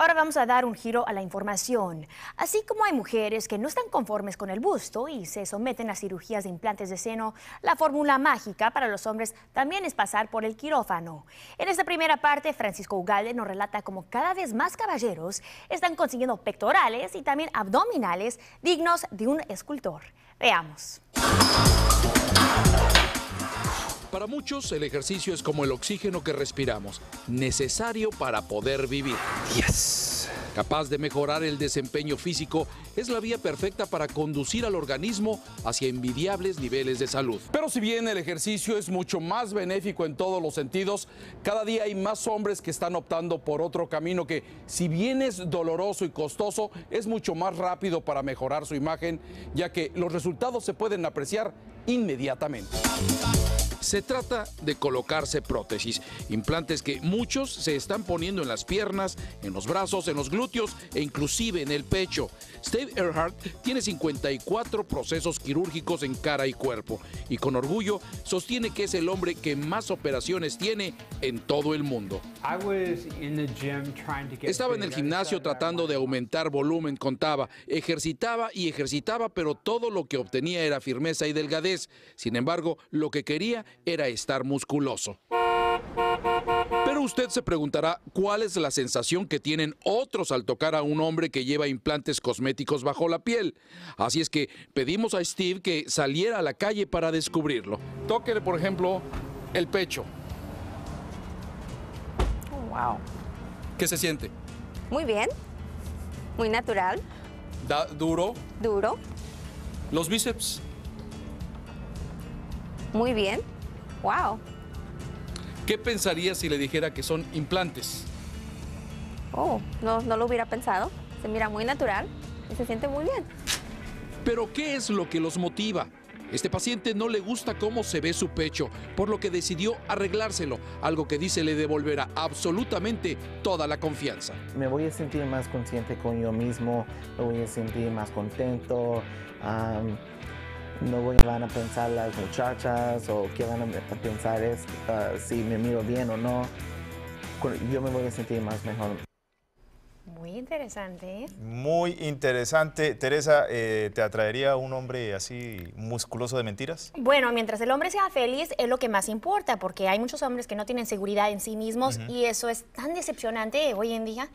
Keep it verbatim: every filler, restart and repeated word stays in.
Ahora vamos a dar un giro a la información. Así como hay mujeres que no están conformes con el busto y se someten a cirugías de implantes de seno, la fórmula mágica para los hombres también es pasar por el quirófano. En esta primera parte, Francisco Ugalde nos relata cómo cada vez más caballeros están consiguiendo pectorales y también abdominales dignos de un escultor. Veamos. Para muchos, el ejercicio es como el oxígeno que respiramos, necesario para poder vivir. Yes. Capaz de mejorar el desempeño físico, es la vía perfecta para conducir al organismo hacia envidiables niveles de salud. Pero si bien el ejercicio es mucho más benéfico en todos los sentidos, cada día hay más hombres que están optando por otro camino que, si bien es doloroso y costoso, es mucho más rápido para mejorar su imagen, ya que los resultados se pueden apreciar inmediatamente. Se trata de colocarse prótesis, implantes que muchos se están poniendo en las piernas, en los brazos, en los glúteos e inclusive en el pecho. Steve Earhart tiene cincuenta y cuatro procesos quirúrgicos en cara y cuerpo y con orgullo sostiene que es el hombre que más operaciones tiene en todo el mundo. Estaba en el gimnasio tratando de aumentar volumen, contaba, ejercitaba y ejercitaba, pero todo lo que obtenía era firmeza y delgadez. Sin embargo, lo que quería era estar musculoso. Pero usted se preguntará cuál es la sensación que tienen otros al tocar a un hombre que lleva implantes cosméticos bajo la piel. Así es que pedimos a Steve que saliera a la calle para descubrirlo. Tóquele, por ejemplo, el pecho. Oh, wow. ¿Qué se siente? Muy bien. Muy natural. Da duro. Duro. Los bíceps. Muy bien. Wow. ¿Qué pensaría si le dijera que son implantes? Oh, no, no lo hubiera pensado. Se mira muy natural y se siente muy bien. ¿Pero qué es lo que los motiva? Este paciente no le gusta cómo se ve su pecho, por lo que decidió arreglárselo, algo que dice le devolverá absolutamente toda la confianza. Me voy a sentir más consciente con yo mismo, me voy a sentir más contento. Um, No voy, van a pensar las muchachas o qué van a pensar es uh, si me miro bien o no. Yo me voy a sentir más mejor. Muy interesante, ¿eh? Muy interesante. Teresa, eh, ¿te atraería un hombre así musculoso de mentiras? Bueno, mientras el hombre sea feliz es lo que más importa, porque hay muchos hombres que no tienen seguridad en sí mismos uh-huh. y eso es tan decepcionante hoy en día.